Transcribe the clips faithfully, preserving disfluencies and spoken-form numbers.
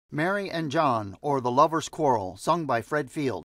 Mary and John, or The Lover's Quarrel, sung by Fred Field.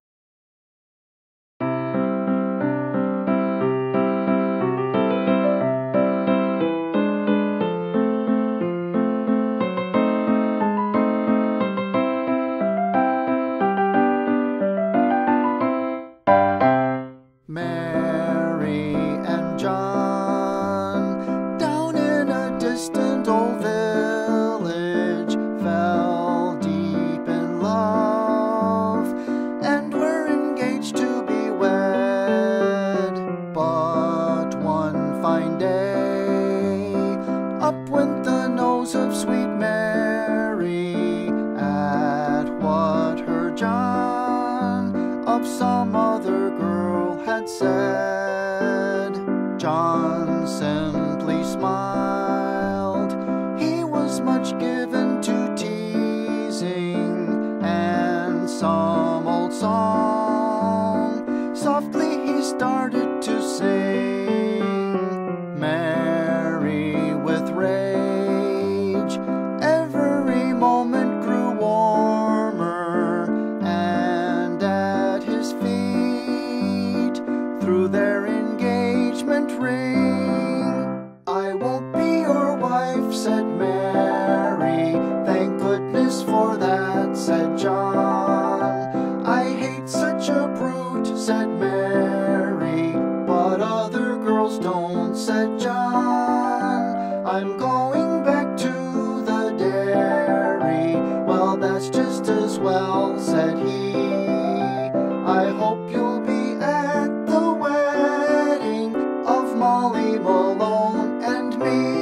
Mary and John, down in a distant old village, fell deep in love and were engaged to be wed. But one fine day, up went the nose of sweet Mary at what her John of some other girl had said. John simply smiled. He was much given to teasing and some old song. Softly he started to sing. Mary, with rage, every moment grew warmer, and at his feet through their engagement ring. "I won't be your wife," said Mary. "Thank goodness for that," said John. "I hate such a brute," said Mary. "But other girls don't," said John. "I'm going back to the dairy." "Well, that's just as well," said he. "I hope you'll be at the wedding of Molly Malone and me."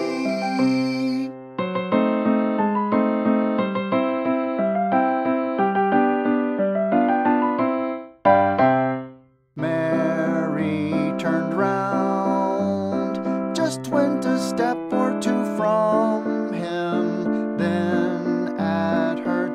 Mary turned round, just went a step or two from him, then at her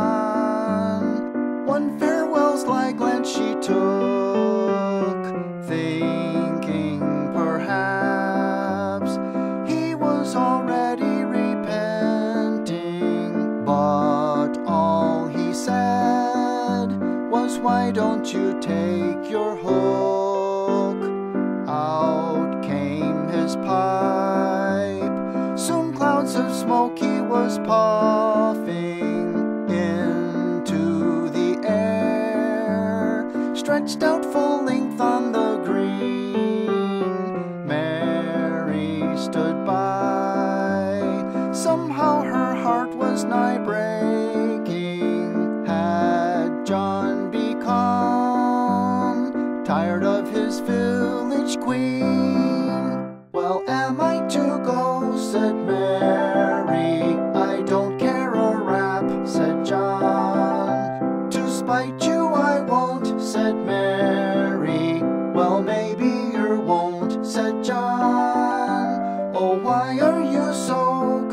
John one farewell sly glance she took, thinking perhaps he was already repenting. But all he said was, "Why don't you take your hook?" Out came his pipe. Soon clouds of smoke he was puffing into the air, stretched out full length on the green. Mary stood by. Somehow her heart was nigh breaking. Had John become tired of his village queen? "Well, am I to go?" said Mary. "I don't care a rap," said John. "To spite you I won't," said Mary. "Well, maybe you won't," said John. "Oh, why are you so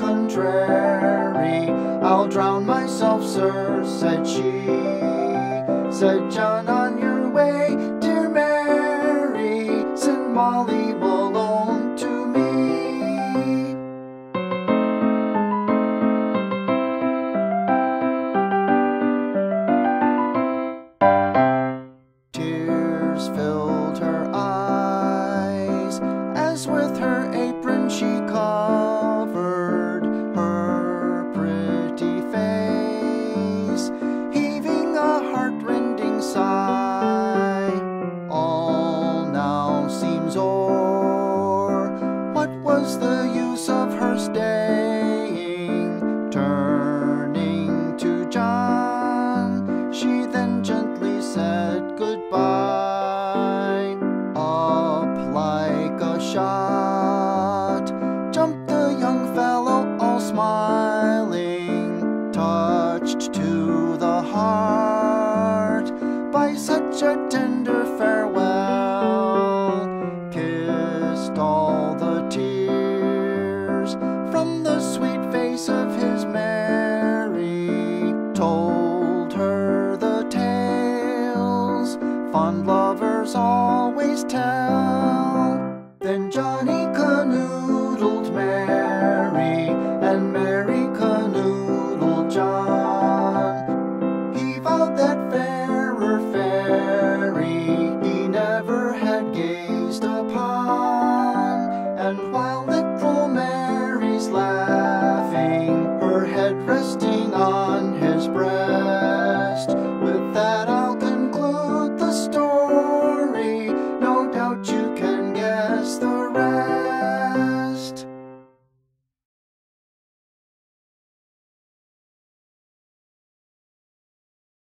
contrary?" "I'll drown myself, sir," said she. Said John,